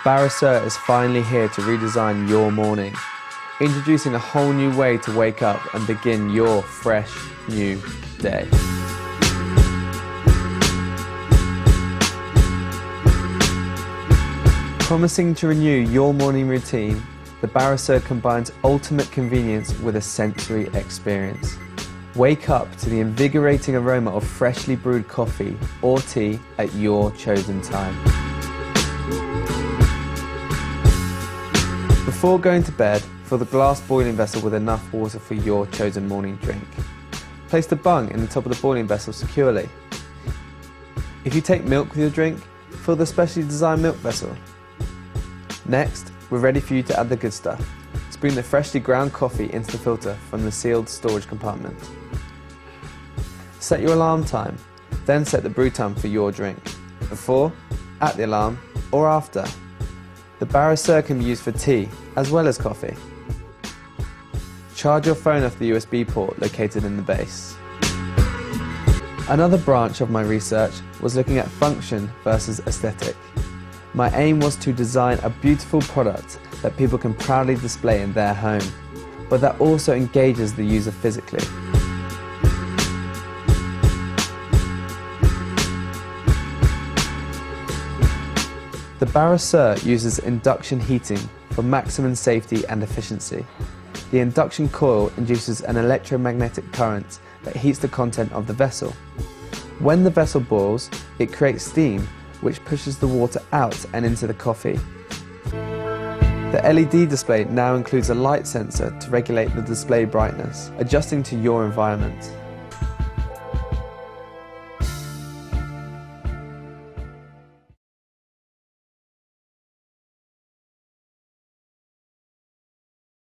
Barra is finally here to redesign your morning, introducing a whole new way to wake up and begin your fresh, new day. Promising to renew your morning routine, the Barra combines ultimate convenience with a sensory experience. Wake up to the invigorating aroma of freshly brewed coffee or tea at your chosen time. Before going to bed, fill the glass boiling vessel with enough water for your chosen morning drink. Place the bung in the top of the boiling vessel securely. If you take milk with your drink, fill the specially designed milk vessel. Next, we're ready for you to add the good stuff. Spoon the freshly ground coffee into the filter from the sealed storage compartment. Set your alarm time, then set the brew time for your drink. Before, at the alarm, or after. The Barra can be used for tea as well as coffee. Charge your phone off the USB port located in the base. Another branch of my research was looking at function versus aesthetic. My aim was to design a beautiful product that people can proudly display in their home, but that also engages the user physically. The Barra uses induction heating for maximum safety and efficiency. The induction coil induces an electromagnetic current that heats the content of the vessel. When the vessel boils, it creates steam, which pushes the water out and into the coffee. The LED display now includes a light sensor to regulate the display brightness, adjusting to your environment.